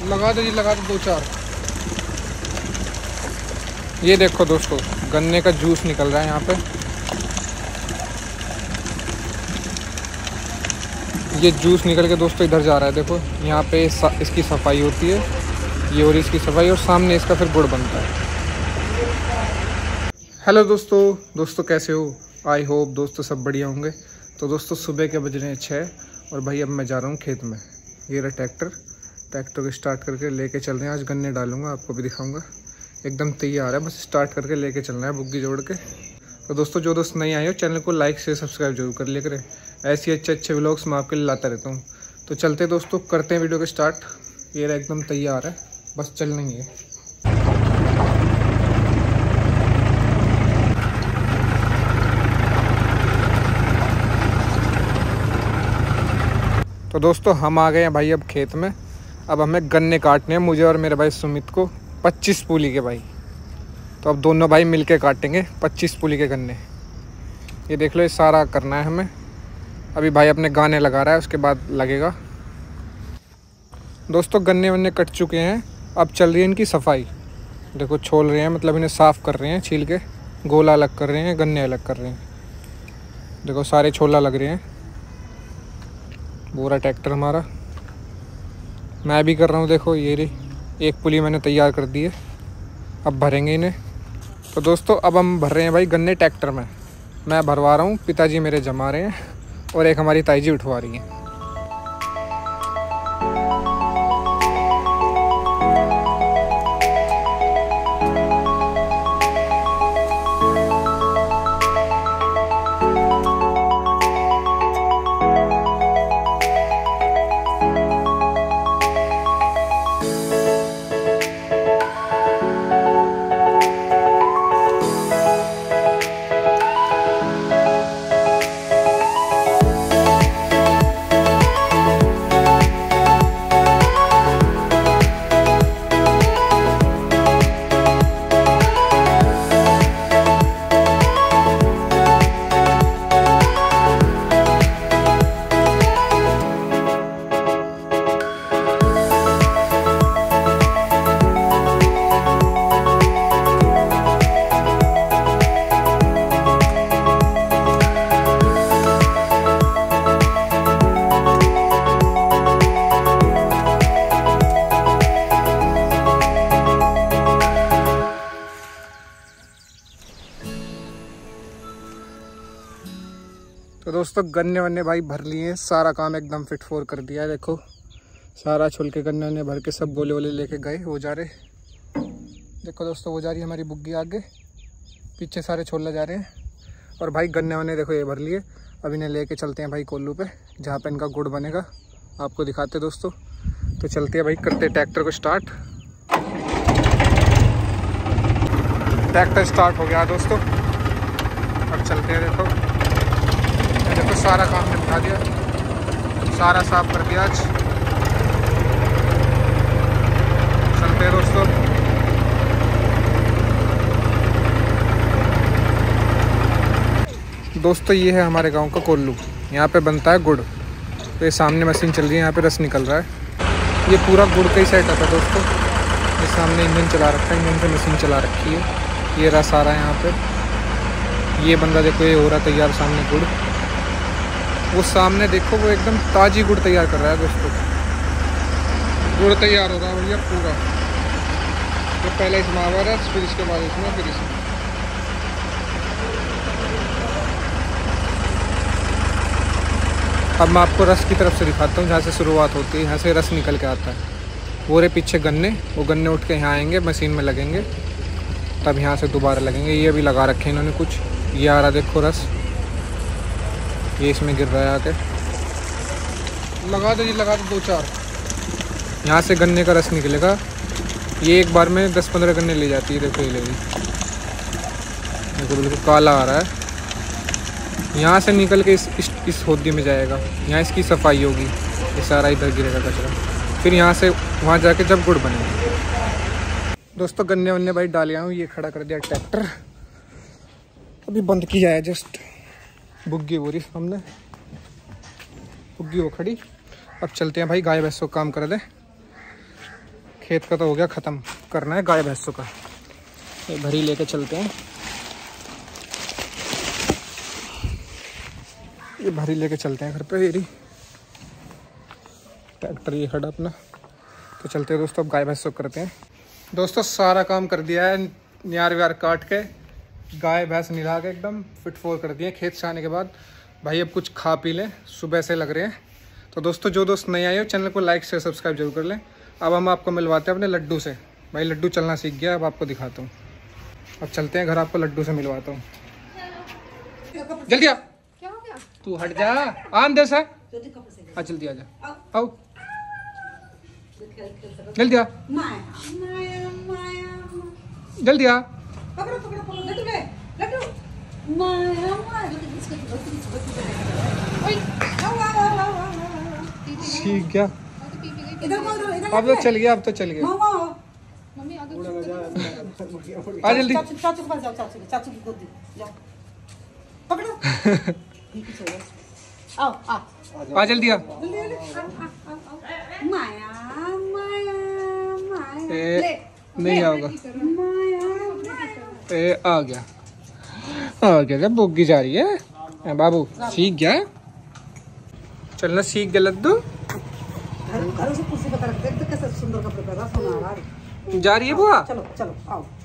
लगा दो जी, लगा दो 2-4। ये देखो दोस्तों, गन्ने का जूस निकल रहा है यहाँ पे। ये जूस निकल के दोस्तों इधर जा रहा है। देखो यहाँ पे इसकी सफाई होती है, ये और इसकी सफाई, और सामने इसका फिर गुड़ बनता है। हेलो दोस्तों कैसे हो? आई होप दोस्तों सब बढ़िया होंगे। तो दोस्तों सुबह के बज रहे हैं 6 और भाई अब मैं जा रहा हूँ खेत में। ये रहा ट्रैक्टर को स्टार्ट करके लेके चल रहे हैं। आज गन्ने डालूंगा, आपको भी दिखाऊंगा। एकदम तैयार है, बस स्टार्ट करके लेके चलना है बुग्गी जोड़ के। तो दोस्तों जो दोस्त नहीं आए हो चैनल को लाइक शेयर सब्सक्राइब जरूर कर लिया करें। ऐसे अच्छे व्लॉग्स मैं आपके लिए लाता रहता हूँ। तो चलते दोस्तों, करते हैं वीडियो को स्टार्ट। ये रहा एकदम तैयार है, बस चलना ही है। तो दोस्तों हम आ गए हैं भाई अब खेत में। अब हमें गन्ने काटने हैं, मुझे और मेरे भाई सुमित को, 25 पूली के भाई। तो अब दोनों भाई मिलके काटेंगे 25 पूली के गन्ने। ये देख लो, ये सारा करना है हमें। अभी भाई अपने गाने लगा रहा है, उसके बाद लगेगा। दोस्तों गन्ने वन्ने कट चुके हैं, अब चल रही है इनकी सफाई। देखो छोल रहे हैं, मतलब इन्हें साफ़ कर रहे हैं, छील के गोला अलग कर रहे हैं, गन्ने अलग कर रहे हैं। देखो सारे छोला लग रहे हैं। पूरा ट्रैक्टर हमारा, मैं भी कर रहा हूँ। देखो ये रही एक पुली मैंने तैयार कर दी है, अब भरेंगे इन्हें। तो दोस्तों अब हम भर रहे हैं भाई गन्ने ट्रैक्टर में। मैं भरवा रहा हूँ, पिताजी मेरे जमा रहे हैं और एक हमारी ताई जी उठवा रही हैं। तो दोस्तों गन्ने वन्ने भाई भर लिए हैं, सारा काम एकदम फिट फोर कर दिया है। देखो सारा छुल के गन्ने वन्ने भर के सब गोले वोले लेके गए, वो जा रहे। देखो दोस्तों वो जा रही है हमारी बुग्गी आगे, पीछे सारे छोले जा रहे हैं। और भाई गन्ने वन्ने देखो ये भर लिए। अब इन्हें लेके चलते हैं भाई कोल्लू पे, जहाँ पे इनका गुड़ बनेगा। आपको दिखाते दोस्तों। तो चलते हैं भाई, करते ट्रैक्टर को स्टार्ट। ट्रैक्टर स्टार्ट हो गया दोस्तों, अब चलते हैं। देखो सारा काम निपटा दिया, सारा साफ कर दिया आज। चलते हैं दोस्तों। दोस्तों ये है हमारे गांव का कोल्लू, यहाँ पे बनता है गुड़। तो ये सामने मशीन चल रही है, यहाँ पे रस निकल रहा है। ये पूरा गुड़ का ही सेटअप है दोस्तों। ये सामने इंजन चला रखा है, इंजन से मशीन चला रखी है। ये रस आ रहा है यहाँ पे। ये बंदा देखो ये हो रहा तैयार सामने गुड़। वो सामने देखो वो एकदम ताज़ी गुड़ तैयार कर रहा है दोस्तों। गुड़ तैयार हो रहा है भैया पूरा। तो पहले इसमें आवा रहा है, फिर इसके बाद इसमें, फिर इसमें। अब मैं आपको रस की तरफ से दिखाता हूँ, जहाँ से शुरुआत होती है। यहाँ से रस निकल के आता है। वो रहे पीछे गन्ने, वो गन्ने उठ के यहाँ आएंगे, मशीन में लगेंगे, तब यहाँ से दोबारा लगेंगे। ये भी लगा रखे हैं इन्होंने कुछ। ये आ रहा देखो रस, ये इसमें गिर रहा है आके। लगा दो जी, लगा दो 2-4। यहाँ से गन्ने का रस निकलेगा। ये एक बार में 10-15 गन्ने ले जाती है। देखो ये लेगी, देखो बिल्कुल काला आ रहा है। यहाँ से निकल के इस होदी में जाएगा, यहाँ इसकी सफाई होगी। ये सारा इधर गिरेगा कचरा, फिर यहाँ से वहाँ जाके जब गुड़ बनेगा। दोस्तों गन्ने वन्ने भाई डाले आऊँ, ये खड़ा कर दिया ट्रैक्टर। अभी बंद किया है जस्ट। बुग्गी हो रही सामने, बुग्गी वो खड़ी। अब चलते हैं भाई, गाय भैंस को काम कर दे। खेत का तो हो गया ख़त्म, करना है गाय भैंसों का। ये भरी लेके चलते हैं, ये भरी लेके चलते हैं घर पे। ये ट्रैक्टर ये खड़ा अपना, तो चलते हैं दोस्तों, अब गाय भैंसों करते हैं। दोस्तों सारा काम कर दिया है, न्यार व्यार काट के गाय भैंस निला के एकदम फिट फोर कर दिए खेत से आने के बाद। भाई अब कुछ खा पी लें, सुबह से लग रहे हैं। तो दोस्तों जो दोस्त नए आए हो चैनल को लाइक शेयर सब्सक्राइब जरूर कर लें। अब हम आपको मिलवाते हैं अपने लड्डू से। भाई लड्डू चलना सीख गया, अब आपको दिखाता हूँ। अब चलते हैं घर, आपको लड्डू से मिलवाता हूँ। जल्दी आ, क्या हो गया? तू हट जा, आन दे सर। हाँ जल्दी आ जा, आओ जल्दी आ, जल्दी आ। ठीक गया, अब तो चल गया, अब तो चल गया। आ जल्दी, चाचू के पास जाओ, चाचू की गोदी जाओ, पकड़ो। आओ आ जल्दी आ। माया नहीं आओगा, आ गया, आ गया। बोगी जा रही है बाबू, सीख गया, चलना सीख गया लड्डू। घर से कुर्सी पता रखते, कैसे सुंदर कपड़े पहना, सोना जा रही है बुआ। चलो चलो आओ।